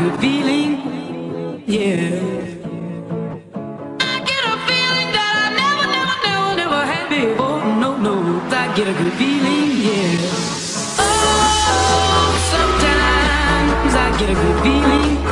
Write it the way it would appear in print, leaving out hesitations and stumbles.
good feeling, yeah. I get a feeling that I never had before. No, no, I get a good feeling, yeah. Oh, sometimes I get a good feeling.